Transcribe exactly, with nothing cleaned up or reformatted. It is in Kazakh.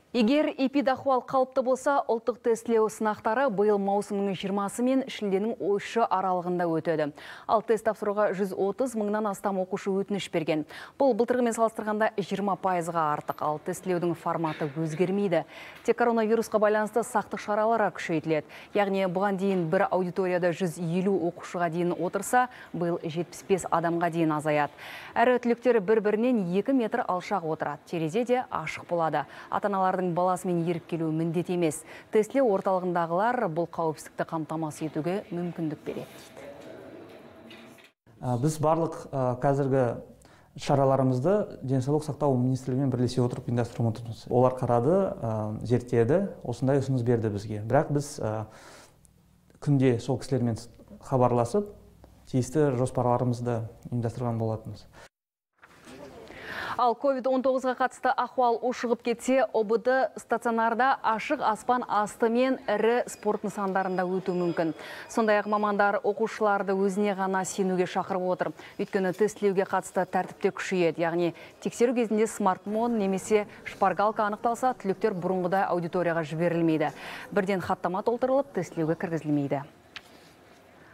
Егер эпидахуал қалыпты болса, ұлттық тестілеу сынақтары биыл маусымның жиырмасы мен шілденің ойшы аралығында өтеді. Ал тест тапсыруға жүз отыз мыңнан астам оқушы өтініш берген. Бұл былтырғымен салыстырғанда жиырма пайызға артық, ал тестілеудің форматы өзгермейді. Тек коронавирусқа байланысты сақтық шаралары күшейтіледі. Яғни бұған дейін бір аудиторияда жүз елу оқушыға дейін отырса, биыл жетпіс бес адамға дейін азаяды. Әрі түлектер бір-бірінен екі метр алшақ отырады. Терезе де ашық болады. Ата-аналардың баласымен еріп келу міндет емес. Тестілеу орталығындағылар бұл қауіпсіздікті қамтамасыз етуге мүмкіндік береді. Біз барлық қазіргі шараларымызды денсаулық сақтау министрлігімен бірлесе отырып ұйымдастырып отырмыз. Олар қарады, зерттеді, осындай ұсыныс берді бізге. Бірақ біз күнде сол кісілермен хабарласып, тиісті жоспарларымызды ұйымдастырған болатынбыз. Ал ковид он тоғызға қатысты ахуал ушығып кетсе, О Б Д стационарда ашық аспан асты мен ірі спорт нысандарында өту мүмкін. Сондай-ақ мамандар оқушыларды өзіне ғана сенуге шақырып отыр. Өйткені тестілеуге қатысты тәртіпте күшейеді. Яғни тексеру кезінде смартфон немесе шпаргалка анықталса, түлектер бұрынғыдай аудиторияға жіберілмейді. Бірден хаттама толтырылып, тестілеуге кіргізілмейді.